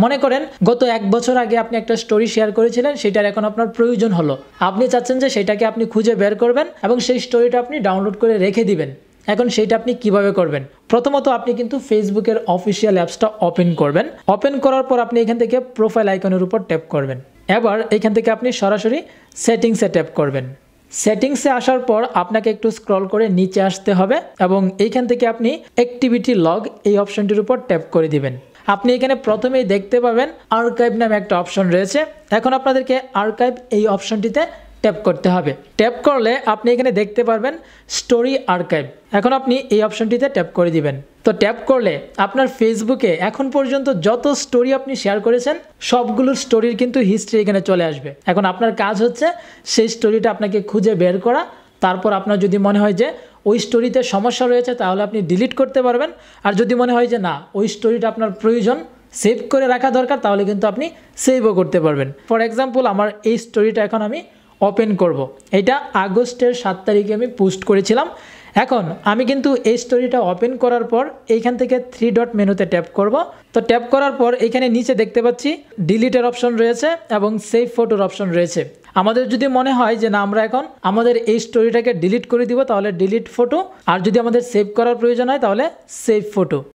মনে করেন গত 1 বছর আগে আপনি একটা স্টোরি শেয়ার করেছিলেন, সেটার এখন আপনার প্রয়োজন হলো, আপনি চাচ্ছেন যে সেটাকে আপনি খুঁজে বের করবেন এবং সেই স্টোরিটা আপনি ডাউনলোড করে রেখে দিবেন। এখন সেইটা আপনি কিভাবে করবেন? প্রথমত আপনি কিন্তু ফেসবুকের অফিসিয়াল অ্যাপসটা ওপেন করবেন। ওপেন করার পর আপনি এখান থেকে প্রোফাইল আইকনের উপর ট্যাপ করবেন। এবার এখান থেকে আপনি সরাসরি সেটিংসে ট্যাপ করবেন। সেটিংসে আসার পর আপনাকে একটু স্ক্রল করে নিচে আসতে হবে এবং এইখান থেকে আপনি অ্যাক্টিভিটি লগ এই অপশনটির উপর ট্যাপ করে দিবেন। আপনি এখানে প্রথমেই দেখতে পাবেন আর্কাইভ নামে একটা অপশন রয়েছে। এখন আপনাদেরকে আর্কাইভ এই অপশনটিতে ট্যাপ করতে হবে। ট্যাপ করলে আপনি এখানে দেখতে পারবেন স্টোরি আর্কাইভ। এখন আপনি এই অপশনটিতে ট্যাপ করে দিবেন। তো ট্যাপ করলে আপনার ফেসবুকে এখন পর্যন্ত যত স্টোরি আপনি শেয়ার করেছেন সবগুলোর স্টোরির কিন্তু হিস্ট্রি এখানে চলে আসবে। এখন আপনার কাজ হচ্ছে সেই স্টোরিটা আপনাকে খুঁজে বের করা। তারপর আপনার যদি মনে হয় যে ওই স্টোরিতে সমস্যা রয়েছে তাহলে আপনি ডিলিট করতে পারবেন। আর যদি মনে হয় যে না ওই স্টোরিটা আপনার প্রয়োজন, সেভ করে রাখা দরকার, তাহলে কিন্তু আপনি সেভও করতে পারবেন। ফর এক্সাম্পল আমার এই স্টোরিটা এখন আমি ওপেন করব। এটা আগস্টের 7 তারিখে আমি পোস্ট করেছিলাম। এখন আমি কিন্তু এই স্টোরিটা ওপেন করার পর এইখান থেকে 3 ডট মেনুতে ট্যাপ করব। তো ট্যাপ করার পর এখানে নিচে দেখতে পাচ্ছি ডিলিটের অপশন রয়েছে এবং সেভ ফটোর অপশন রয়েছে। আমাদের যদি মনে হয় যে না আমরা এখন আমাদের এই স্টোরিটাকে ডিলিট করে দিব তাহলে ডিলিট ফটো, আর যদি আমাদের সেভ করার প্রয়োজন হয় তাহলে সেভ ফটো।